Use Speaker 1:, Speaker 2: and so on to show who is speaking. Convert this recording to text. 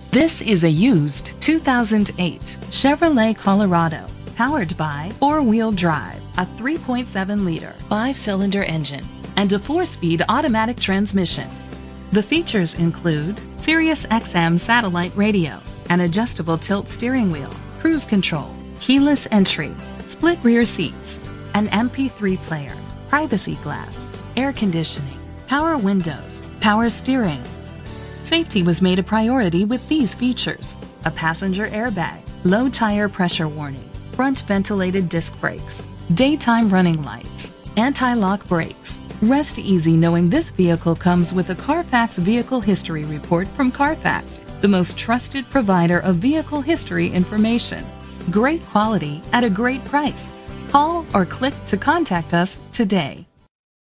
Speaker 1: This is a used 2008 Chevrolet Colorado, powered by four-wheel drive, a 3.7-liter, five-cylinder engine, and a four-speed automatic transmission. The features include Sirius XM satellite radio, an adjustable tilt steering wheel, cruise control, keyless entry, split rear seats, an MP3 player, privacy glass, air conditioning, power windows, power steering. Safety was made a priority with these features: a passenger airbag, low tire pressure warning, front ventilated disc brakes, daytime running lights, anti-lock brakes. Rest easy knowing this vehicle comes with a Carfax Vehicle History Report from Carfax, the most trusted provider of vehicle history information. Great quality at a great price. Call or click to contact us today.